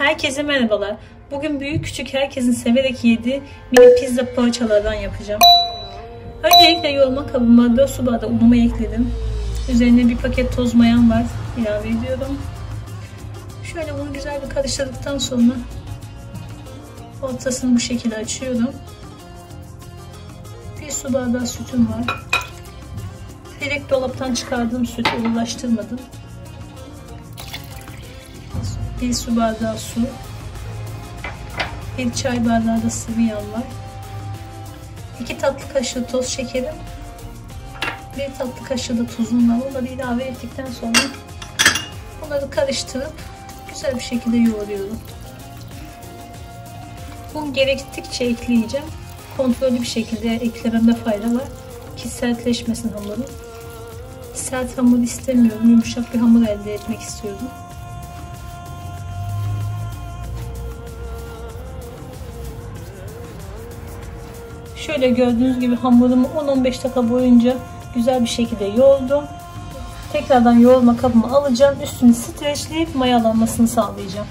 Herkese merhabalar. Bugün büyük küçük herkesin severek yediği mini pizza poğaçalardan yapacağım. Öncelikle yoğurma kabıma 4 su bardağı unumu ekledim. Üzerine bir paket toz mayam var. İlave ediyorum. Şöyle bunu güzel bir karıştırdıktan sonra ortasını bu şekilde açıyorum. 1 su bardağı sütüm var. Direkt dolaptan çıkardığım sütü ılılaştırmadım. 1 su bardağı su. 1 çay bardağı da sıvı yağ var. 2 tatlı kaşığı toz şekerim. 1 tatlı kaşığı da tuzum var. Onları ilave ettikten sonra bunları karıştırıp güzel bir şekilde yoğuruyorum. Bunu gerektikçe ekleyeceğim. Kontrollü bir şekilde eklememde fayda var ki sertleşmesin hamuru. Sert hamur istemiyorum. Yumuşak bir hamur elde etmek istiyorum. Şöyle gördüğünüz gibi hamurumu 10-15 dakika boyunca güzel bir şekilde yoğurdum. Tekrardan yoğurma kabıma alacağım. Üstünü streçleyip mayalanmasını sağlayacağım.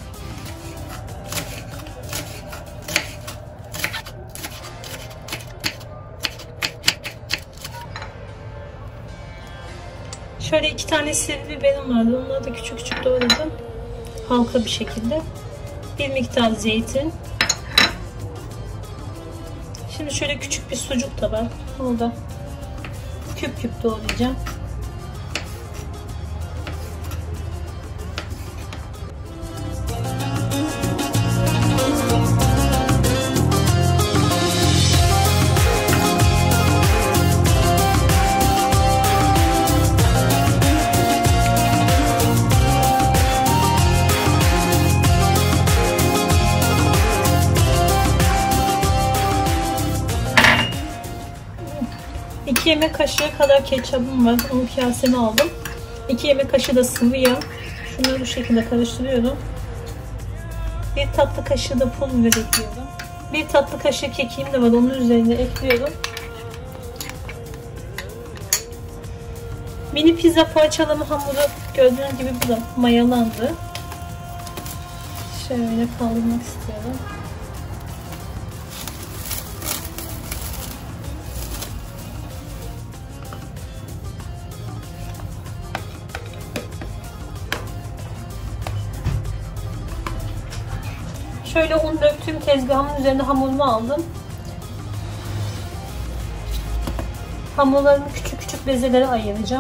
Şöyle 2 tane sivri biberim vardı. Onları da küçük küçük doğradım. Halka bir şekilde. Bir miktar zeytin. Şimdi şöyle küçük bir sucuk da var. Onu da küp küp doğrayacağım. İki yemek kaşığı kadar ketçabım var. Onu kaseme aldım. 2 yemek kaşığı da sıvı yağ. Şunları bu şekilde karıştırıyorum. 1 tatlı kaşığı da pul biber ekliyorum. 1 tatlı kaşığı kekiğim de var. Onun üzerine ekliyorum. Mini pizza poğaçalama hamuru gördüğünüz gibi bu da mayalandı. Şöyle kaldırmak istiyorum. Şöyle un döktüğüm tezgahımın üzerine hamurumu aldım. Hamurlarımı küçük küçük bezelere ayıracağım.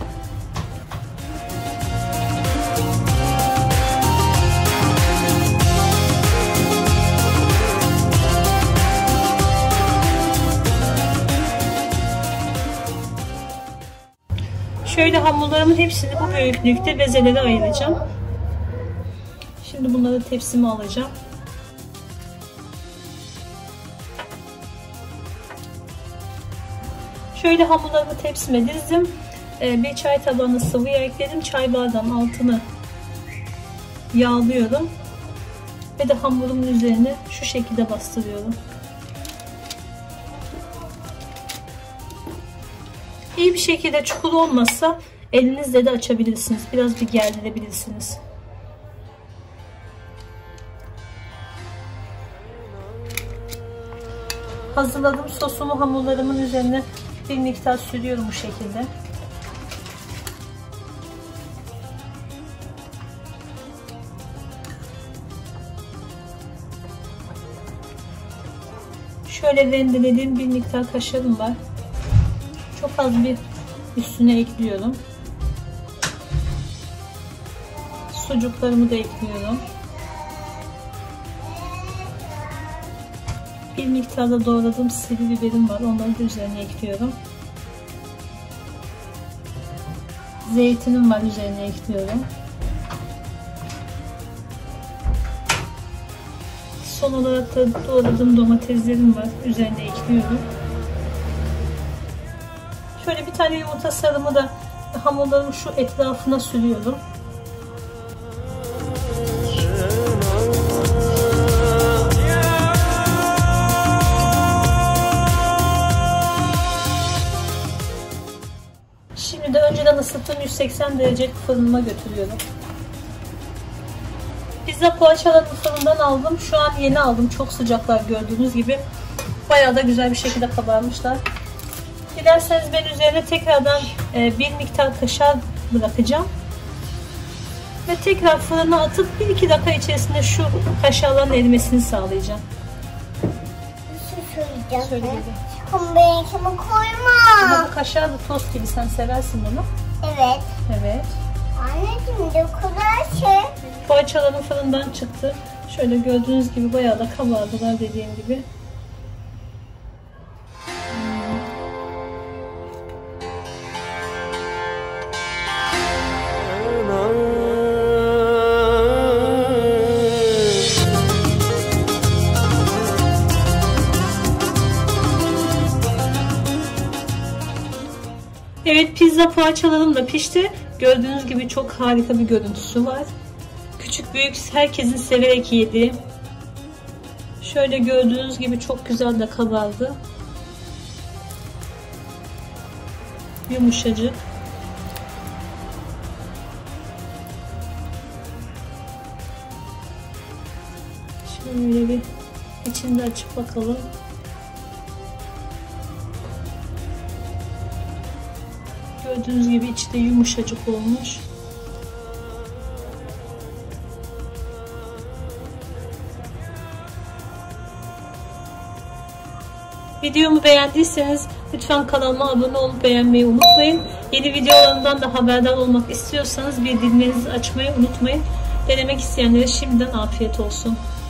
Şöyle hamurlarımın hepsini bu büyüklükte bezelere ayıracağım. Şimdi bunları tepsime alacağım. Şöyle hamurlarımı tepsime dizdim. Bir çay tabağına sıvı yağ ekledim. Çay bardağının altını yağlıyorum. Ve de hamurumun üzerine şu şekilde bastırıyorum. İyi bir şekilde çukur olmazsa elinizle de açabilirsiniz. Biraz bir gerdirebilirsiniz. Hazırladığım sosumu hamurlarımın üzerine bir miktar sürüyorum bu şekilde. Şöyle rendelediğim bir miktar kaşarım var. Çok az bir üstüne ekliyorum. Sucuklarımı da ekliyorum. Bir miktarda doğradığım sivri biberim var. Onları da üzerine ekliyorum. Zeytinim var. Üzerine ekliyorum. Son olarak da doğradığım domateslerim var. Üzerine ekliyorum. Şöyle bir tane yumurta sarımı da hamurların şu etrafına sürüyorum. Şimdi de önceden ısıttığım 180 derecelik fırınıma götürüyorum. Pizza poğaçalarını fırından aldım. Şu an yeni aldım. Çok sıcaklar gördüğünüz gibi. Bayağı da güzel bir şekilde kabarmışlar. Dilerseniz ben üzerine tekrardan bir miktar kaşar bırakacağım. Ve tekrar fırına atıp 1-2 dakika içerisinde şu kaşarların erimesini sağlayacağım. Söyle. Benimkini koyma. Ama bu kaşar da tost gibi, sen seversin bunu. Evet. Evet. Anneciğim de o kadar şey. Poğaçalarım fırından çıktı. Şöyle gördüğünüz gibi bayağı da kabardılar dediğim gibi. Evet, pizza poğaçalarım da pişti. Gördüğünüz gibi çok harika bir görüntüsü var. Küçük büyük herkesin severek yediği. Şöyle gördüğünüz gibi çok güzel de kabardı. Yumuşacık. Şöyle bir içini de açıp bakalım. Gördüğünüz gibi içi de yumuşacık olmuş. Videomu beğendiyseniz lütfen kanalıma abone olup beğenmeyi unutmayın. Yeni videolarımdan da haberdar olmak istiyorsanız bildirimlerinizi açmayı unutmayın. Denemek isteyenlere şimdiden afiyet olsun.